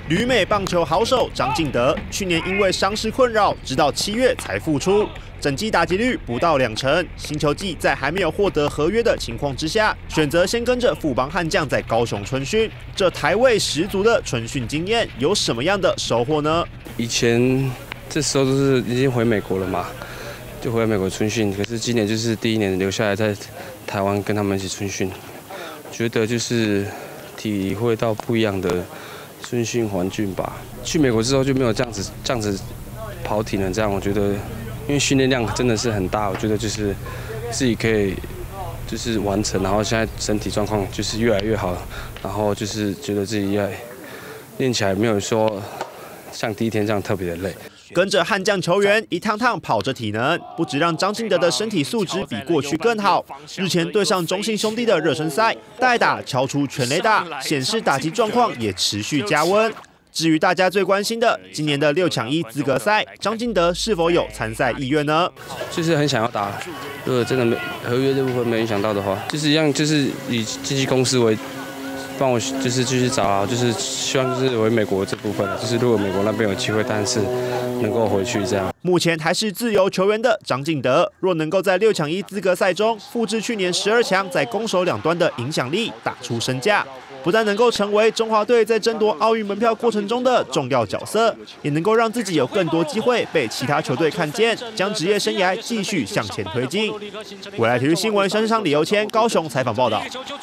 旅美棒球好手张进德去年因为伤势困扰，直到7月才复出，整季打击率不到20%。新球季在还没有获得合约的情况之下，选择先跟着富邦悍将在高雄春训。这台味十足的春训经验有什么样的收获呢？ 以前这时候都是已经回美国了嘛，就回美国春训。可是今年就是第1年留下来在台湾跟他们一起春训，觉得就是体会到不一样的春训环境吧。去美国之后就没有这样子跑体能这样，我觉得因为训练量真的是很大，我觉得就是自己可以就是完成，然后现在身体状况就是越来越好，然后就是觉得自己也练起来没有说像第1天这样特别的累。 跟着悍将球员一趟趟跑着体能，不只让张进德的身体素质比过去更好。日前对上中信兄弟的热身赛，代打敲出全垒打，显示打击状况也持续加温。至于大家最关心的今年的6抢1资格赛，张进德是否有参赛意愿呢？ 就是很想要打，如果真的合约这部分没影响到的话，就是一样，就是以经纪公司为帮我就是继续找啊，就是希望就是回美国这部分，就是如果美国那边有机会，但是能够回去这样。 目前还是自由球员的张进德，若能够在6抢1资格赛中复制去年12强在攻守两端的影响力，打出身价，不但能够成为中华队在争夺奥运门票过程中的重要角色，也能够让自己有更多机会被其他球队看见，将职业生涯继续向前推进。未来体育新闻，山上李由谦高雄采访报道。